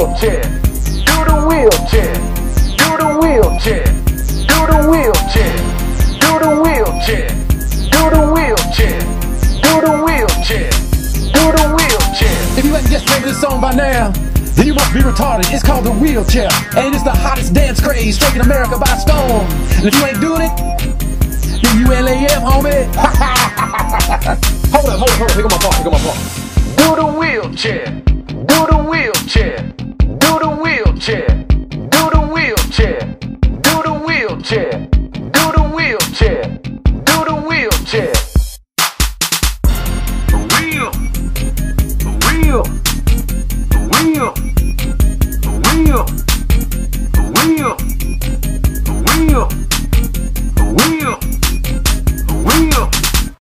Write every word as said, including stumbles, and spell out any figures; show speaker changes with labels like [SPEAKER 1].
[SPEAKER 1] wheelchair. Do the wheelchair. Do the wheelchair. Do the wheelchair. Do the wheelchair. Do the wheelchair. Do the wheelchair. Do the wheelchair.
[SPEAKER 2] If you hadn't guessed the name of this song by now, then you must be retarded. It's called The Wheelchair, and it's the hottest dance craze taking America by storm. And if you ain't doing it, then you L A F, homie. Hold up, hold up, hold up. Pick up my phone, pick up my phone.
[SPEAKER 1] Do the wheelchair. Do the wheelchair. Do the wheelchair.